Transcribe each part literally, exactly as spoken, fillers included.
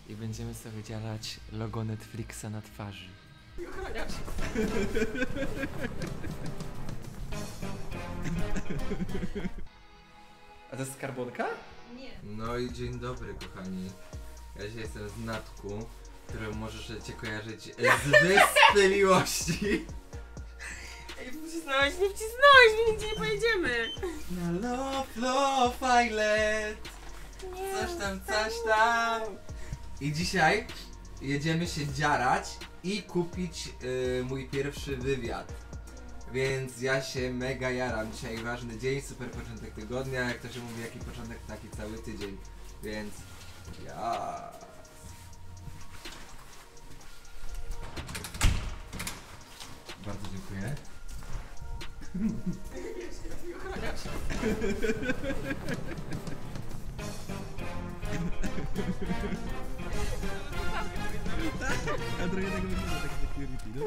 i będziemy sobie działać logo Netflixa na twarzy. A to jest skarbonka? Nie. No i dzień dobry, kochani. Ja dzisiaj jestem z Natku, którą możecie cię kojarzyć z Wyspy Miłości. Ej, wcisnąłeś, nie wcisnąłeś, nigdzie nie pojedziemy. Na Love Love Island. Nie, Coś tam, coś tam. I dzisiaj jedziemy się dziarać i kupić y, mój pierwszy wywiad. Więc ja się mega jaram. Dzisiaj ważny dzień, super początek tygodnia. Jak to się mówi, jaki początek, taki cały tydzień. Więc ja. Bardzo dziękuję. A trochę tak wygląda, tak security, no?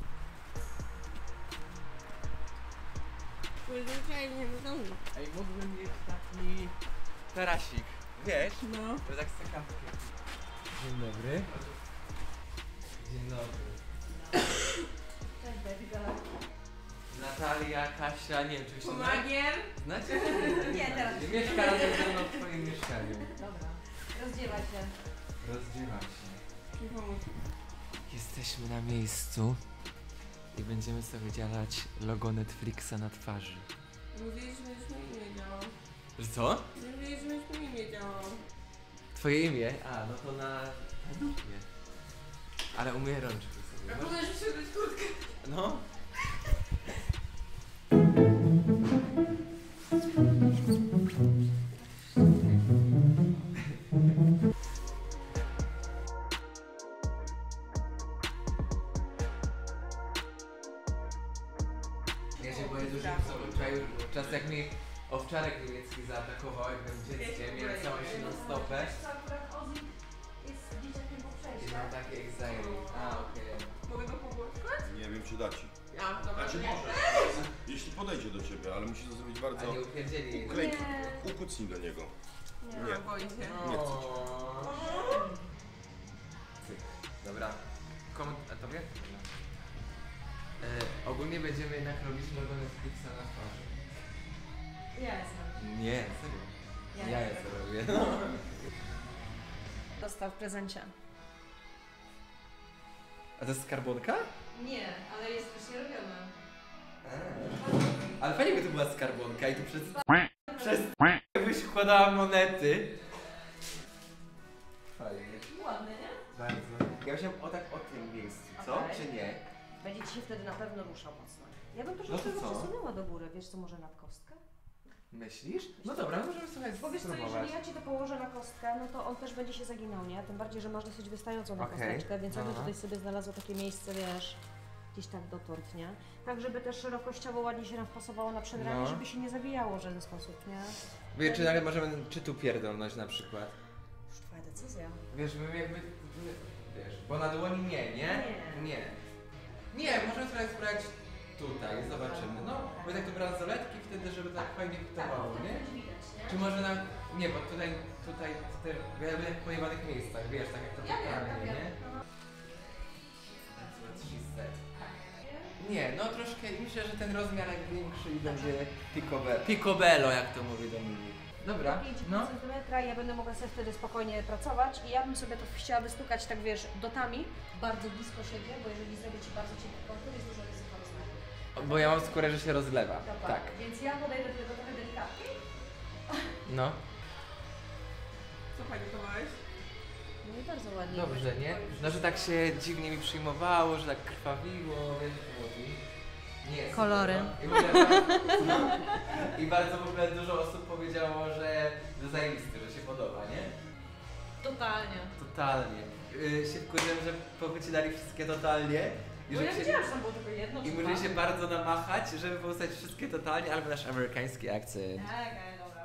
Ej, mógłbym mieć taki tarasik, wiesz? No. To tak z kawki. Dzień dobry. Dzień dobry. Cześć, David. Natalia, Kasia, nie wiem czy się Pomagier? znacie? Nie, teraz. Mieszka razem ze mną w twoim mieszkaniu. Dobra. Rozdziewa się. Rozdziewa się. Jesteśmy na miejscu i będziemy sobie działać logo Netflixa na twarzy. Mówiliśmy, że moje imię działa. Że co? Mówiliśmy, że moje imię działa. Twoje imię? A, no to na... na dupie. Ale umyję rączki sobie. A możesz przyjąć kurtkę? No. Ja się boję dużo obyczaju, czas jak mi owczarek niemiecki zaatakował, jak byłem dzieckiem, miałem całą silną stopę Jest dzieciakiem po i przejściu. mam takie anxiety. A, okej. Mogę go pogłaskać? Nie wiem, czy da ci. Ja, dobra. Znaczy może, jeśli podejdzie do ciebie, ale musisz to zrobić A bardzo... nie upierdzieli jej. Uklej, Nie. ukucnij do niego. Nie, Nie. boję się. Nie chcę cię. Cyk. Dobra. Komu... A tobie? E, ogólnie będziemy jednak robić logo Netflixa na twarzy. Ja jestem. Nie, serio. Ja, Ja je to robię. No. Dostał w prezencie. A to jest skarbonka? Nie, ale jest już robiona. Ale fajnie by to była skarbonka i tu przez... przez... byś wkładała monety. Fajnie. Ładny, nie? Bardzo. Ja myślałem o tak o tym miejscu, co? Okej. Czy nie? Będzie ci się wtedy na pewno ruszał mocno. Ja bym No troszeczkę to go co? przesunęła do góry, wiesz co, może na kostkę? Myślisz? No dobra, możemy sobie Bo wiesz co, spróbować. jeżeli ja ci to położę na kostkę, no to on też będzie się zaginał, nie? Tym bardziej, że masz dosyć wystającą na Okej. kosteczkę, więc ja bym Aha. tutaj sobie znalazła takie miejsce, wiesz, gdzieś tak dotąd, nie? Tak, żeby też szerokościowo ładnie się nam wpasowało na przedramię, No. żeby się nie zawijało w żaden sposób, nie? Wie, czy nawet możemy, czy tu pierdolnąć na przykład? Już twoja decyzja. Wiesz, my jakby, wiesz, bo na dłoni nie, nie? Nie. Nie. Nie, możemy sobie sprawdzić tutaj, zobaczymy. No, bo tak to bransoletki wtedy, żeby tak fajnie fitowało, nie? Czy może nam, nie, bo tutaj, tutaj, tutaj, ja będę w pojebanych miejscach, wiesz, tak jak to Ja wiem, totalnie, ja wiem. nie? That's what she said. Nie, no troszkę, myślę, że ten rozmiarek większy i będzie picobello, picobello jak to mówi Dominik. Dobra, pięć no. centymetra i ja będę mogła sobie wtedy spokojnie pracować i ja bym sobie to chciała wystukać, tak wiesz, dotami, bardzo blisko siebie, bo jeżeli zrobię ci bardzo cienki kontur, jest dużo ryzyko rozlewu. Bo ja mam skórę, że się rozlewa. Dobra, Tak. więc ja podejdę do tego trochę delikatnie. No. Co pani chowałeś? No i bardzo ładnie. Dobrze, nie? No, że tak się dziwnie mi przyjmowało, że tak krwawiło, wiesz o co chodzi? Nie. super, Kolory. no. I, w ogóle, no. I bardzo w ogóle dużo osób powiedziało, że, że zajebisty, że się podoba, nie? Totalnie. Totalnie. Yy, się wkurzyłem, że powycinali wszystkie totalnie. I Bo że ja się, wiedziałam, że tam było tylko jedno I czy musieli dwa. się bardzo namachać, żeby postać wszystkie totalnie, albo nasz amerykański akcent. Okej, okay, dobra.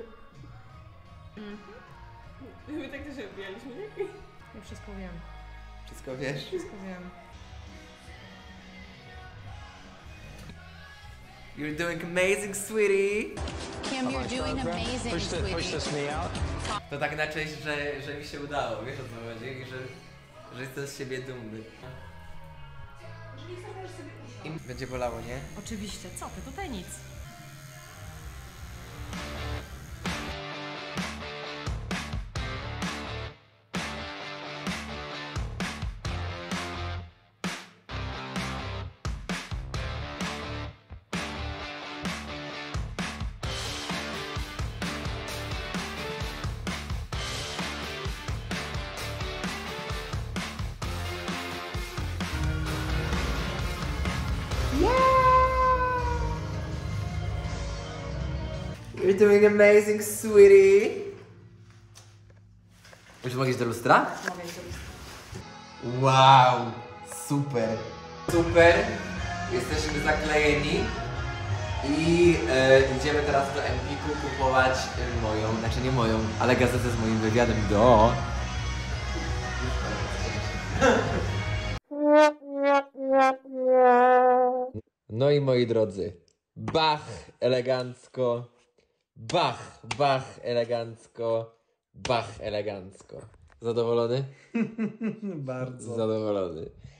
My tak też się odbijaliśmy, nie? Ja wszystko wiem. Wszystko wiesz? Wszystko wiem. You're doing amazing, sweetie! Kim, you're doing amazing, sweetie. To tak na cześć, że, że mi się udało, wiesz o co chodzi? I że, że jestem z siebie dumny. I będzie bolało, nie? Oczywiście, co ty, tutaj nic. You're doing amazing, sweetie. Już mogę iść do lustra? Mogę iść do lustra. Wow, super. Super, jesteśmy zaklejeni i e, idziemy teraz do Empiku kupować e, moją, znaczy nie moją, ale gazetę z moim wywiadem do... No i moi drodzy, bach elegancko, bach, bach elegancko, bach elegancko. Zadowolony? Bardzo. Zadowolony.